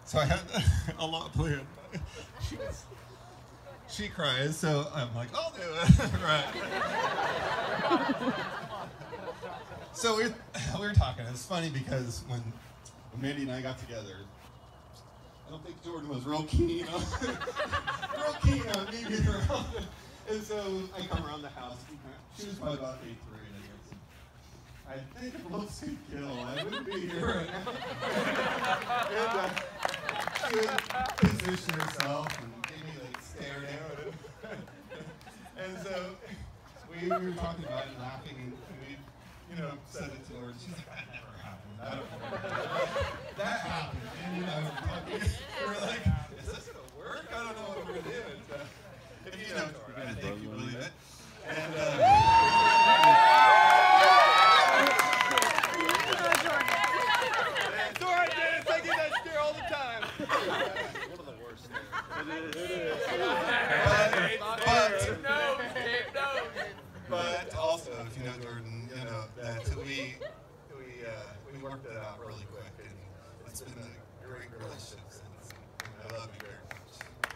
So I had a lot planned. She cries, so I'm like, I'll do it. Right. So we were talking. It's funny because when Mandy and I got together, I don't think Jordan was real keen on me being around. And so I come around the house. She was probably about 8th grade, I guess. I think if looks could kill, I wouldn't be here right now. And she would position herself and gave me like stare down. And so we were talking about it, laughing, and we, said it to her. And she's like, that never happened. I don't know. That happened. And we were like, is this gonna work? I don't know what we're gonna do. And, if you know Dora, I think you believe it. And Dora did it. I get that stare all the time. One of the worst stares. But also, if you know Jordan, that we worked that out really quick, and it's been a great relationship since. And I love you very much.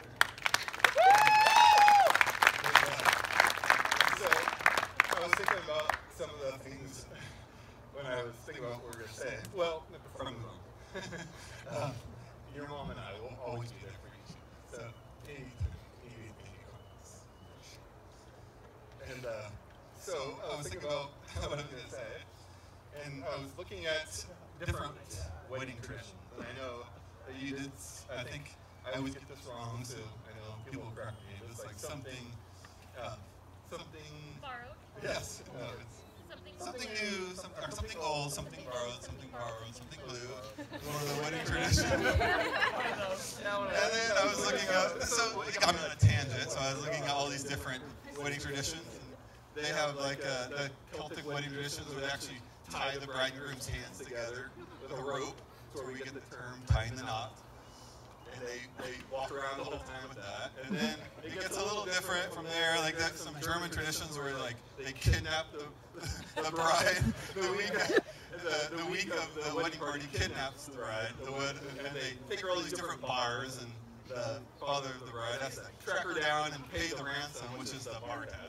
So I was thinking about some of the things when I was thinking about what we were going to say. Well, before I move on, your mom and I will always be there for you. So anytime you need any comments. And so I was thinking about what I'm going to say, and I was looking at different wedding traditions. And I know that you did, I think I always get this wrong, so I know people will correct me. It's like something Borrowed. yes, no, it's something new, or something old, something borrowed, something blue. One of the wedding traditions. And then I was looking up, so I'm on a tangent, so I was looking at all these different wedding traditions. They have like the Celtic wedding traditions where they actually tie the bride and groom's hands together with a rope. That's where we get the term tying the knot. And they walk around the whole time with that. And then it gets a little different from there. Like some German traditions where like they kidnap the bride the week of the wedding party kidnaps the bride, and they take her all these different bars, and the father of the bride has to track her down and pay the ransom, which is the bar tab.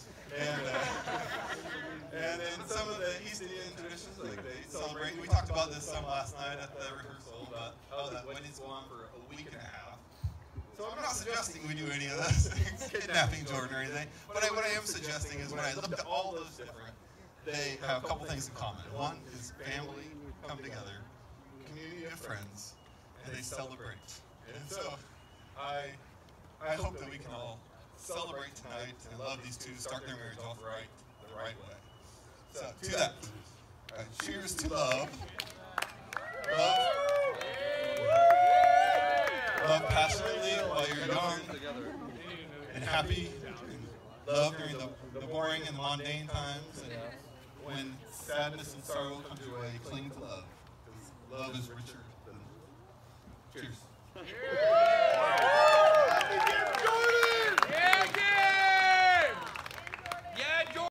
And then some of the East Indian traditions, like they celebrate. We talked about this some last night at the rehearsal about how the weddings go on for a week and a half. So I'm not suggesting we do any of those things, kidnapping Jordan or anything. But what I am suggesting is when I looked at all those different, they have a couple things in common. One is family come together, community of friends, and they celebrate. And so I hope that we can all celebrate tonight and love these two, start their marriage off the right way. So to that, cheers to love. Love passionately while you're young and happy, and love during the boring and mundane times, and when sadness and sorrow come your way, cling